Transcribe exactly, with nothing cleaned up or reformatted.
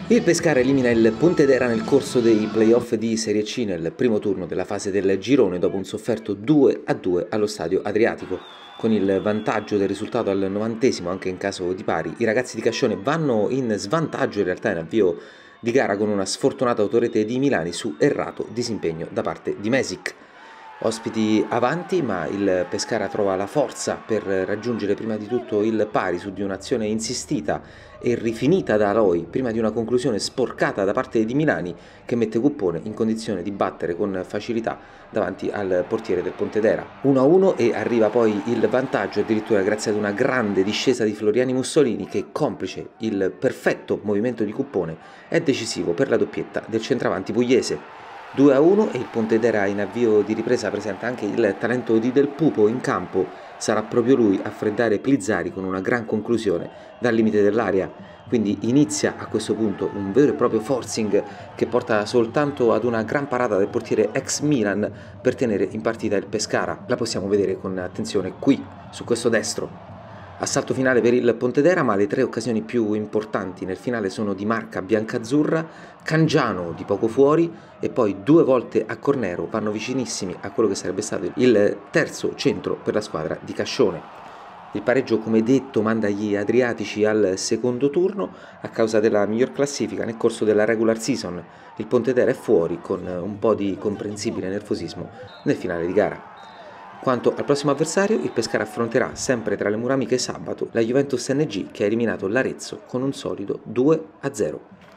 Il Pescara elimina il Pontedera nel corso dei playoff di Serie C nel primo turno della fase del girone dopo un sofferto due a due allo Stadio Adriatico. Con il vantaggio del risultato al novantesimo anche in caso di pari, i ragazzi di Cascione vanno in svantaggio in realtà in avvio di gara con una sfortunata autorete di Milani su errato disimpegno da parte di Mesic. Ospiti avanti, ma il Pescara trova la forza per raggiungere prima di tutto il pari su di un'azione insistita e rifinita da Aloy prima di una conclusione sporcata da parte di Milani che mette Cuppone in condizione di battere con facilità davanti al portiere del Pontedera. uno a uno e arriva poi il vantaggio addirittura grazie ad una grande discesa di Floriani Mussolini che, complice il perfetto movimento di Cuppone, è decisivo per la doppietta del centravanti pugliese. due a uno e il Pontedera in avvio di ripresa presenta anche il talento di Del Pupo in campo. Sarà proprio lui a freddare Plizzari con una gran conclusione dal limite dell'area. Quindi inizia a questo punto un vero e proprio forcing che porta soltanto ad una gran parata del portiere ex Milan per tenere in partita il Pescara. La possiamo vedere con attenzione qui, su questo destro. Assalto finale per il Pontedera, ma le tre occasioni più importanti nel finale sono di marca biancazzurra, Cangiano di poco fuori e poi due volte a Cornero vanno vicinissimi a quello che sarebbe stato il terzo centro per la squadra di Cascione. Il pareggio, come detto, manda gli adriatici al secondo turno a causa della miglior classifica nel corso della regular season. Il Pontedera è fuori con un po' di comprensibile nervosismo nel finale di gara. Quanto al prossimo avversario, il Pescara affronterà sempre tra le mura amiche sabato la Juventus N G che ha eliminato l'Arezzo con un solido due a zero.